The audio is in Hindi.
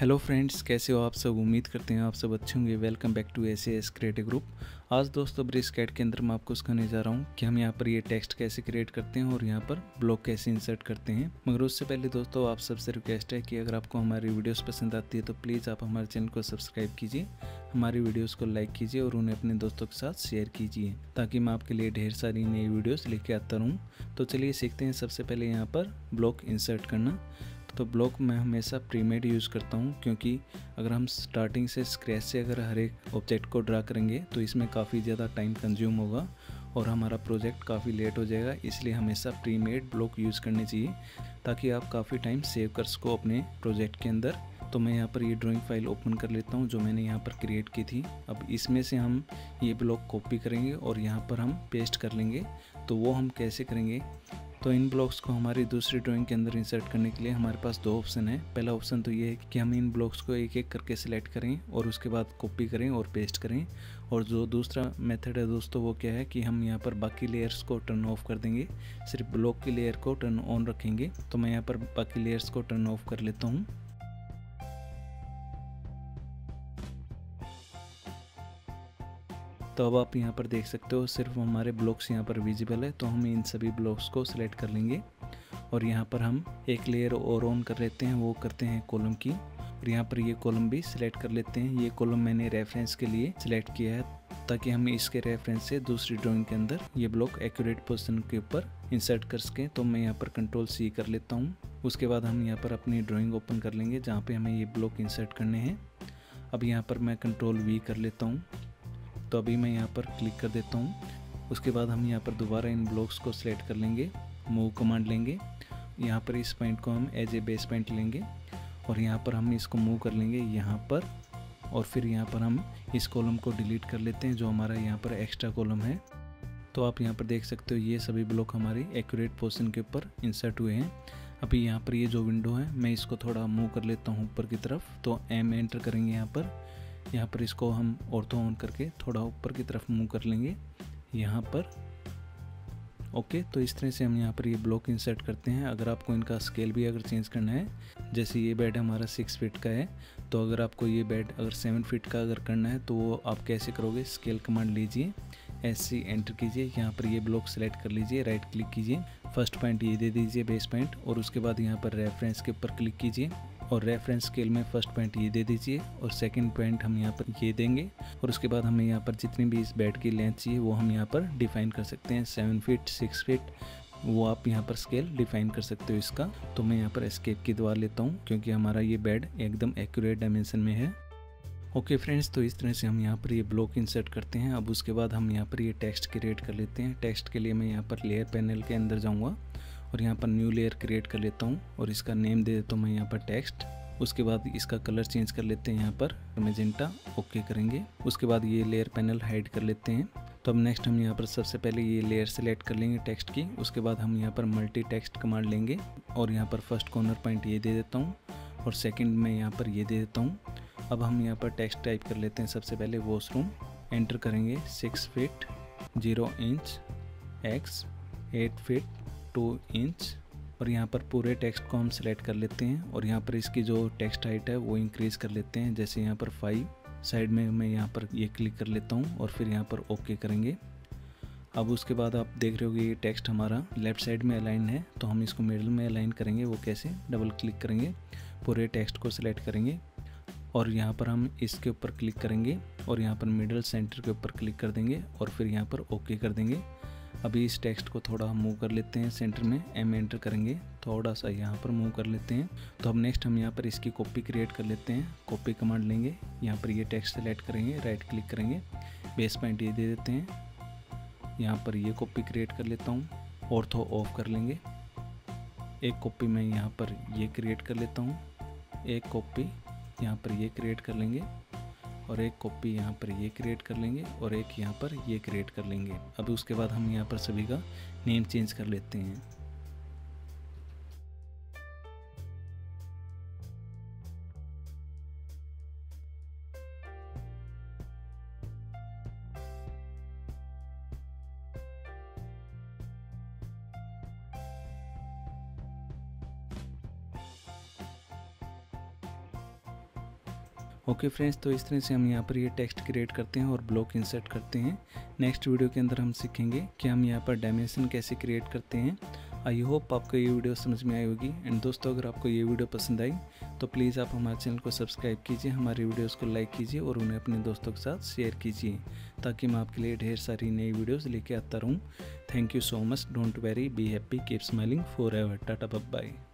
हेलो फ्रेंड्स, कैसे हो आप सब। उम्मीद करते हैं आप सब अच्छे होंगे। Welcome back to SAS creative group. आज दोस्तों ब्रिस्कैट के अंदर मैं आपको सिखाने जा रहा हूँ कि हम यहाँ पर ये टेक्स्ट कैसे क्रिएट करते हैं और यहाँ पर ब्लॉक कैसे इंसर्ट करते हैं। मगर उससे पहले दोस्तों आप सबसे रिक्वेस्ट है कि अगर आपको हमारी वीडियोस पसंद आती है तो प्लीज़ आप हमारे चैनल को सब्सक्राइब कीजिए, हमारी वीडियोस को लाइक कीजिए और उन्हें अपने दोस्तों के साथ शेयर कीजिए ताकि मैं आपके लिए ढेर सारी नई वीडियोस लेके आता रहूँ। तो चलिए सीखते हैं। सबसे पहले यहाँ पर ब्लॉक इंसर्ट करना। तो ब्लॉक मैं हमेशा प्रीमेड यूज़ करता हूँ, क्योंकि अगर हम स्टार्टिंग से स्क्रैच से अगर हर एक ऑब्जेक्ट को ड्रा करेंगे तो इसमें काफ़ी ज़्यादा टाइम कंज्यूम होगा और हमारा प्रोजेक्ट काफ़ी लेट हो जाएगा। इसलिए हमेशा प्रीमेड ब्लॉक यूज़ करने चाहिए ताकि आप काफ़ी टाइम सेव कर सको अपने प्रोजेक्ट के अंदर। तो मैं यहाँ पर ये ड्राइंग फाइल ओपन कर लेता हूँ जो मैंने यहाँ पर क्रिएट की थी। अब इसमें से हम ये ब्लॉक कॉपी करेंगे और यहाँ पर हम पेस्ट कर लेंगे। तो वो हम कैसे करेंगे, तो इन ब्लॉक्स को हमारी दूसरी ड्राइंग के अंदर इंसर्ट करने के लिए हमारे पास दो ऑप्शन है। पहला ऑप्शन तो ये है कि हम इन ब्लॉक्स को एक एक करके सिलेक्ट करें और उसके बाद कॉपी करें और पेस्ट करें। और जो दूसरा मेथड है दोस्तों वो क्या है कि हम यहाँ पर बाकी लेयर्स को टर्न ऑफ कर देंगे, सिर्फ ब्लॉक की लेयर को टर्न ऑन रखेंगे। तो मैं यहाँ पर बाकी लेयर्स को टर्न ऑफ कर लेता हूँ। तो अब आप यहाँ पर देख सकते हो सिर्फ हमारे ब्लॉक्स यहाँ पर विजिबल है। तो हम इन सभी ब्लॉक्स को सिलेक्ट कर लेंगे और यहाँ पर हम एक लेयर और ऑन कर लेते हैं, वो करते हैं कॉलम की। और यहाँ पर ये कॉलम भी सिलेक्ट कर लेते हैं। ये कॉलम मैंने रेफरेंस के लिए सिलेक्ट किया है ताकि हम इसके रेफरेंस से दूसरी ड्राइंग के अंदर ये ब्लॉक एक्यूरेट पोजीशन के ऊपर इंसर्ट कर सकें। तो मैं यहाँ पर Ctrl+C कर लेता हूँ। उसके बाद हम यहाँ पर अपनी ड्राइंग ओपन कर लेंगे जहाँ पर हमें ये ब्लॉक इंसर्ट करने हैं। अब यहाँ पर मैं Ctrl+V कर लेता हूँ। तो अभी मैं यहाँ पर क्लिक कर देता हूँ। उसके बाद हम यहाँ पर दोबारा इन ब्लॉक्स को सिलेक्ट कर लेंगे, मूव कमांड लेंगे। यहाँ पर इस पॉइंट को हम एज ए बेस पॉइंट लेंगे और यहाँ पर हम इसको मूव कर लेंगे यहाँ पर। और फिर यहाँ पर हम इस कॉलम को डिलीट कर लेते हैं जो हमारा यहाँ पर एक्स्ट्रा कॉलम है। तो आप यहाँ पर देख सकते हो ये सभी ब्लॉक हमारी एक्यूरेट पोजीशन के ऊपर इंसर्ट हुए हैं। अभी यहाँ पर ये जो विंडो है मैं इसको थोड़ा मूव कर लेता हूँ ऊपर की तरफ। तो M एंटर करेंगे यहाँ पर इसको हम ऑर्थो ऑन करके थोड़ा ऊपर की तरफ मूव कर लेंगे यहाँ पर। ओके, तो इस तरह से हम यहाँ पर ये ब्लॉक इंसर्ट करते हैं। अगर आपको इनका स्केल भी अगर चेंज करना है, जैसे ये बेड हमारा 6 फीट का है, तो अगर आपको ये बेड अगर 7 फीट का अगर करना है तो वो आप कैसे करोगे, स्केल कमांड लीजिए, SC एंटर कीजिए, यहाँ पर ये ब्लॉक सेलेक्ट कर लीजिए, राइट क्लिक कीजिए, फर्स्ट पॉइंट ये दे दीजिए बेस पॉइंट, और उसके बाद यहाँ पर रेफरेंस के ऊपर क्लिक कीजिए और रेफरेंस स्केल में फर्स्ट पॉइंट ये दे दीजिए और सेकंड पॉइंट हम यहाँ पर ये देंगे। और उसके बाद हमें यहाँ पर जितनी भी इस बेड की लेंथ चाहिए वो हम यहाँ पर डिफाइन कर सकते हैं, 7 फीट 6 फीट, वो आप यहाँ पर स्केल डिफाइन कर सकते हो इसका। तो मैं यहाँ पर एस्केप की दबा लेता हूँ क्योंकि हमारा ये बेड एकदम एक्यूरेट डायमेंशन में है। ओके फ्रेंड्स, तो इस तरह से हम यहाँ पर ये ब्लॉक इंसर्ट करते हैं। अब उसके बाद हम यहाँ पर ये टेक्स्ट क्रिएट कर लेते हैं। टेक्स्ट के लिए मैं यहाँ पर लेयर पैनल के अंदर जाऊँगा और यहाँ पर न्यू लेयर क्रिएट कर लेता हूँ और इसका नेम दे देता हूँ मैं यहाँ पर टेक्स्ट। उसके बाद इसका कलर चेंज कर लेते हैं यहाँ पर मैजेंटा, ओके करेंगे। उसके बाद ये लेयर पैनल हाइड कर लेते हैं। तो अब नेक्स्ट हम यहाँ पर सबसे पहले ये लेयर सेलेक्ट कर लेंगे टेक्स्ट की। उसके बाद हम यहाँ पर मल्टी टेक्स्ट कमांड लेंगे और यहाँ पर फर्स्ट कॉर्नर पॉइंट ये दे देता हूँ और सेकेंड में यहाँ पर ये दे देता हूँ। अब हम यहाँ पर टेक्स्ट टाइप कर लेते हैं। सबसे पहले वॉशरूम एंटर करेंगे, 6 feet 0 inch x 8 feet 2 inch. और यहाँ पर पूरे टेक्स्ट को हम सिलेक्ट कर लेते हैं और यहाँ पर इसकी जो टेक्स्ट हाइट है वो इंक्रीज़ कर लेते हैं। जैसे यहाँ पर 5 साइड में मैं यहाँ पर ये क्लिक कर लेता हूँ और फिर यहाँ पर ओके करेंगे। अब उसके बाद आप देख रहे हो कि ये टेक्स्ट हमारा लेफ़्ट साइड में अलाइन है, तो हम इसको मिडिल में अलाइन करेंगे। वो कैसे, डबल क्लिक करेंगे, पूरे टेक्स्ट को सिलेक्ट करेंगे और यहाँ पर हम इसके ऊपर क्लिक करेंगे और यहाँ पर मिडिल सेंटर के ऊपर क्लिक कर देंगे और फिर यहाँ पर ओके कर देंगे। अभी इस टेक्स्ट को थोड़ा मूव कर लेते हैं सेंटर में, M एंटर करेंगे, थोड़ा सा यहाँ पर मूव कर लेते हैं। तो अब नेक्स्ट हम यहाँ पर इसकी कॉपी क्रिएट कर लेते हैं। कॉपी कमांड लेंगे, यहाँ पर ये टेक्स्ट सेलेक्ट करेंगे, राइट क्लिक करेंगे, बेस पॉइंट ये दे देते हैं, यहाँ पर ये कॉपी क्रिएट कर लेता हूँ, ऑर्थो ऑफ कर लेंगे। एक कॉपी मैं यहाँ पर ये क्रिएट कर लेता हूँ, एक कॉपी यहाँ पर ये क्रिएट कर लेंगे और एक कॉपी यहाँ पर ये क्रिएट कर लेंगे और एक यहाँ पर ये क्रिएट कर लेंगे। अब उसके बाद हम यहाँ पर सभी का नेम चेंज कर लेते हैं। ओके फ्रेंड्स, तो इस तरह से हम यहाँ पर ये टेक्स्ट क्रिएट करते हैं और ब्लॉक इंसर्ट करते हैं। नेक्स्ट वीडियो के अंदर हम सीखेंगे कि हम यहाँ पर डायमेंशन कैसे क्रिएट करते हैं। आई होप आपको ये वीडियो समझ में आई होगी। एंड दोस्तों, अगर आपको ये वीडियो पसंद आई तो प्लीज़ आप हमारे चैनल को सब्सक्राइब कीजिए, हमारे वीडियोस को लाइक कीजिए और उन्हें अपने दोस्तों के साथ शेयर कीजिए, ताकि मैं आपके लिए ढेर सारी नई वीडियोस लेके आता रहूँ। Thank you so much. Don't worry, be happy, keep smiling forever. Tata bye bye.